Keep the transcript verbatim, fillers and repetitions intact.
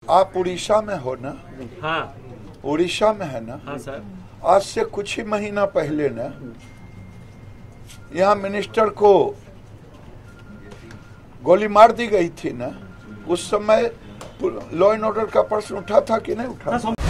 आप उड़ीसा में हो ना? हाँ, उड़ीसा में है ना? हाँ सर। आज से कुछ ही महीना पहले ना यहाँ मिनिस्टर को गोली मार दी गई थी ना, उस समय लॉ एंड ऑर्डर का प्रश्न उठा था कि नहीं उठा?